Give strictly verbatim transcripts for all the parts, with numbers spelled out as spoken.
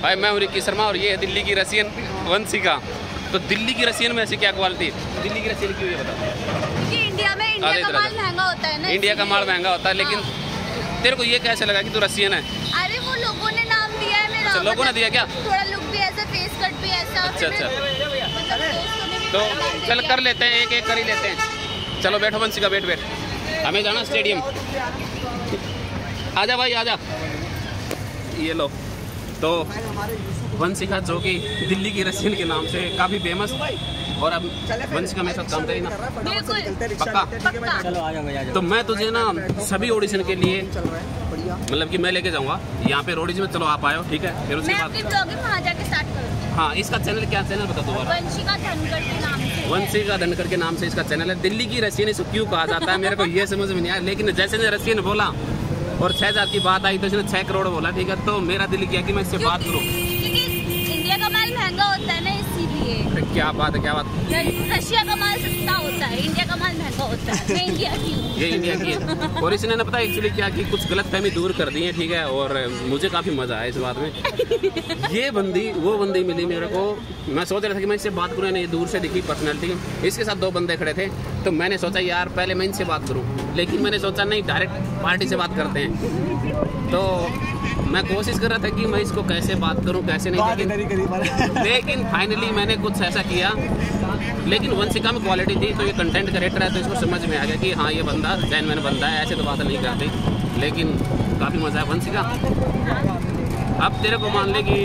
भाई मैं हूँ रिकी शर्मा और ये है दिल्ली की रसियन वंशिका। तो दिल्ली की रसियन में ऐसी क्या क्वालिटी? दिल्ली की रसियन क्यों ये बताओ? क्योंकि इंडिया में इंडिया का माल महंगा होता है ना। इंडिया का माल महंगा होता है, लेकिन तेरे को ये कैसे लगा कि तू रसियन है? अरे वो लोगों ने नाम दिया है मेरा। अच्छा, लोगों ने दिया क्या? थोड़ा लुक भी ऐसा, फेस कट भी ऐसा। अच्छा अच्छा, तो चल कर लेते हैं, एक एक कर ही लेते हैं। चलो बैठो वंशिका, बैठ बैठ, हमें जाना स्टेडियम। आजा भाई आजा, ये लो। तो वंशिका जो कि दिल्ली की रसियन के नाम से काफ़ी फेमस, और अब वंशिका मेरे साथ काम करेगी ना? पक्का? चलो आ जाओ। तो मैं तुझे ना सभी ऑडिशन के लिए मतलब कि मैं लेके जाऊंगा यहाँ पे ऑडिशन में। चलो आप आयो, ठीक है? फिर उसके बाद ब्लॉगिंग वहाँ जाके स्टार्ट करूँ। हाँ, इसका चैनल क्या चैनल बता दोबारा? वंशिका धनखड़ के नाम से। वंशिका धनखड़ के नाम से इसका चैनल है। दिल्ली की रसियन इसको क्यों कहा जाता है मेरे को ये समझ में नहीं आया, लेकिन जैसे ने रसियन बोला और छह हजार की बात आई तो इसने छह करोड़ बोला, ठीक है? तो मेरा दिल किया कि मैं इससे बात करूँ, क्योंकि इंडिया का माल महंगा होता है ना, इसीलिए। क्या बात है, क्या बात? रशिया का माल सस्ता होता है, इंडिया का माल महंगा होता है। मैं इंडिया की हूँ। ये इंडिया की है। और इसने ना पता एक्चुअली क्या कि कुछ गलत फहमी दूर कर दी है, ठीक है? और मुझे काफ़ी मज़ा आया इस बात में। ये बंदी वो बंदी मिली मेरे को, मैं सोच रहा था कि मैं इससे बात करूँ, नहीं दूर से दिखी पर्सनैलिटी। इसके साथ दो बंदे खड़े थे, तो मैंने सोचा यार पहले मैं इनसे बात करूँ, लेकिन मैंने सोचा नहीं डायरेक्ट पार्टी से बात करते हैं। तो मैं कोशिश कर रहा था कि मैं इसको कैसे बात करूं कैसे नहीं, लेकिन लेकिन फाइनली मैंने कुछ ऐसा किया। लेकिन वंशिका में क्वालिटी थी, तो ये कंटेंट क्रिएटर है, तो इसको समझ में आ गया कि हाँ ये बंदा जेन्युइन बंदा है, ऐसे तो बात नहीं करते। लेकिन काफ़ी मज़ा है वंशिका। अब तेरे को मान ले कि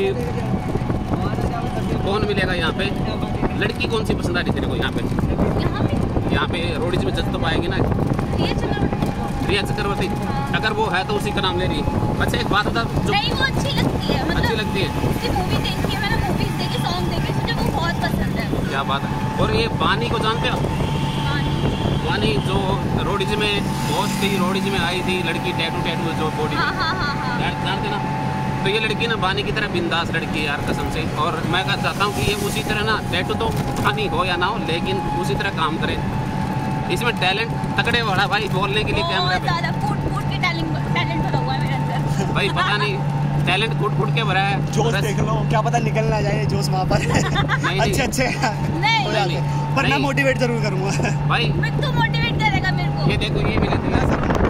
कौन मिलेगा यहाँ पे, लड़की कौन सी पसंद आ रही तेरे को यहाँ पे? यहाँ पे रोडीज में जज तो पाएगी ना, रिया चक्रवर्ती। अगर वो है तो उसी का नाम ले रही है। अच्छा एक बात बता, जो नहीं वो अच्छी लगती है, मतलब अच्छी लगती है, उसकी मूवी देखी है मैंने, मूवीज देखी, सॉन्ग देखे, मुझे वो बहुत पसंद है। क्या बात है। और ये बानी को जानते हो? बानी जो रोडीज में होस्ट थी, रोडीज में आई थी लड़की, टैटू टैटू जो बॉडी में, हाँ हाँ हाँ हाँ। जानते ना? तो ये लड़की ना बानी की तरह बिंदास लड़की है यार, कसम से। और मैं कहना चाहता हूँ कि ये उसी तरह ना, टैटू तो बानी हो या ना हो, लेकिन उसी तरह काम करे। इसमें टैलेंट तकड़े वाला भाई, बोलने के लिए कैमरा पे टैलेंट भरा हुआ है मेरे अंदर भाई, पता नहीं टैलेंट कूट कूट के भरा है। जोश देख लो, क्या पता निकल ना जाए जोश वहाँ पर। नहीं, अच्छे अच्छे नहीं, पर मैं मोटिवेट जरूर करूँगा भाई। तू मोटिवेट करेगा मेरे को। ये देखो ये मिले थे,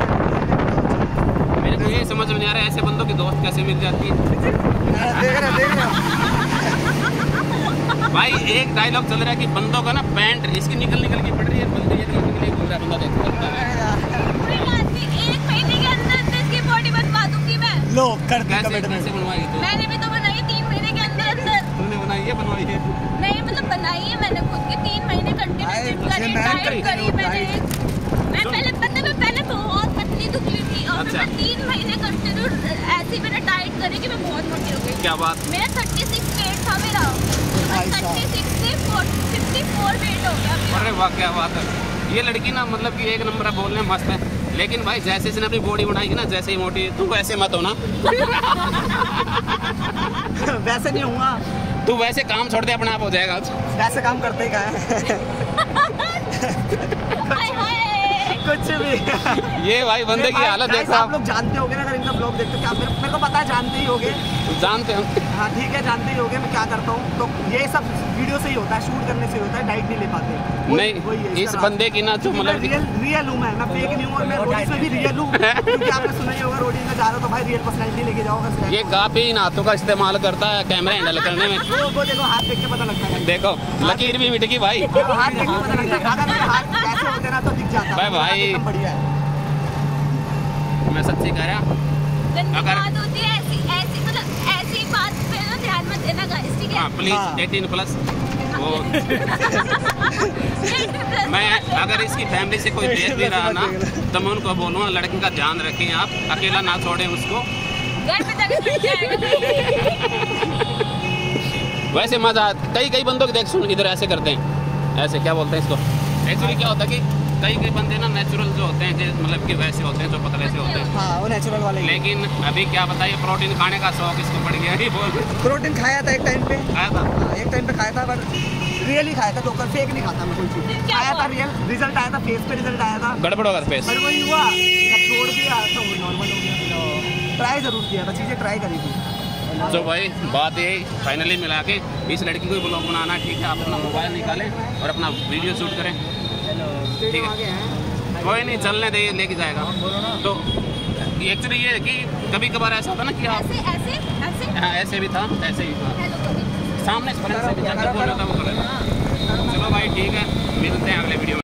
मेरे को ये समझ में नहीं आ रहा है ऐसे बंदों की दोस्त कैसे मिल जाती है। देख रहा देख रहा भाई एक डायलॉग चल रहा है कि बंदों का ना पैंट इसकी निकल निकल के पड़ रही है, बंदे ये निकल निकल घूम रहा है, बंदा देखो। एक महीने के अंदर इसकी बॉडी बनवा दूंगी मैं। लो कर दी कैसे कमेंट कैसे बनवाई तू? मैंने भी तो बनाई तीन महीने के अंदर अंदर। तूने बनाई है? बनवाई है? नहीं मतलब बनाई है मैंने खुद की, तीन महीने कंटिन्यू जिम करी, डाइट करी मैंने। मैं पहले पता मैं पहले बहुत पतली दुबली थी, और अच्छा। मैं तीन महीने कंटिन्यू ऐसी मैंने डाइट करी कि मैं बहुत मोटी हो गई। क्या बात? मेरा थर्टी सिक्स वेट था मेरा, थर्टी सिक्स से फिफ्टी फोर वेट हो गया मेरा। अरे वाह क्या बात है। ये लड़की ना मतलब कि एक नंबर है, बोलने मस्त है, लेकिन भाई जैसे इसने अपनी बॉडी बनाएगी ना, जैसे ही मोटी, तू वैसे मत हो ना। वैसे नहीं हुआ, तू वैसे काम छोड़ दे, अपने आप हो जाएगा। वैसे काम करते का है। कुछ भी। ये भाई बंदे की हालत देखो आप लोग जानते होगे ना, अगर इनका ब्लॉग देखते हो, क्या मेरे, मेरे को पता है जानते ही होगे। जानते हम। हाँ ठीक है, जानते ही होगे मैं क्या करता हूँ। तो ये सब वीडियो से ही होता है, शूट करने से ही होता है, डाइट नहीं ले पाते। नहीं वही इस बंदे की ना जो मतलब रियल रियल हूँ मैं मैं फेक नहीं हूँ, और मैं रोडीज में भी रियल हूँ। क्योंकि आपने सुना ही होगा, रोडीज में जा रहा हो तो भाई रियल पर्सनैलिटी लेके जाओ। ये काफी इन हाथों का इस्तेमाल करता है कैमरा हैंडल करने में। वो वो देखो हाथ देख के पता लगता है। देखो लकीर भी मिट गई भाई। हाथ देख के पता लगता है, अगर मेरे हाथ कैसे होते ना तो दिख जाता। भाई भाई बढ़िया है, मैं सच्ची कह रहा। अगर बात होती है ऐसी ऐसी मतलब ऐसी बात पे ना ध्यान मत देना गाइस, ठीक है? हाँ प्लीज एटीन प्लस। वो मैं अगर इसकी फैमिली से कोई देख भी रहा ना, तो मैं उनको बोलूँगा लड़की का ध्यान रखें, आप अकेला ना छोड़ें उसको। घर पे जाके बैठ जाएगा। वैसे मजा कई कई बंदों की देख सुन इधर ऐसे करते हैं, ऐसे क्या बोलते हैं इसको। एक्चुअली क्या होता है कि कई कई बंदे ना नेचुरल जो होते हैं, मतलब कि वैसे होते हैं जो पतले से होते हैं। हाँ वो नेचुरल वाले। लेकिन अभी क्या बताइए, प्रोटीन खाने का शौक इसको पड़ गया। ही बोल प्रोटीन खाया था एक टाइम पे, खाया था एक टाइम पे खाया था, पर रियल ही खाया था, तो फेक नहीं खाता मैं कोई चीज। खाया था रियल, रिजल्ट आया था, फेस पे रिजल्ट आया था। गड़बड़ होगा फेस। पर वही हुआ, जब छोड़ दिया तो वो नॉर्मल हो गया। ट्राई जरूर किया था, चीजें ट्राई करी थी। तो भाई बात ये फाइनली मिला के इस लड़की को ब्लॉग बनाना, ठीक है, आप अपना मोबाइल निकालें और अपना वीडियो शूट करें, ठीक है, कोई नहीं चलने दे, लेके जाएगा। तो एक्चुअली ये है कि कभी कभार ऐसा होता ना कि आप ऐसे ऐसे ऐसे हाँ ऐसे भी था, ऐसे भी था, हेलो सामने से फ्रेंड से भी जाकर बोल रहा था वो गलत। चलो भाई ठीक है, मिलते हैं अगले वीडियो में।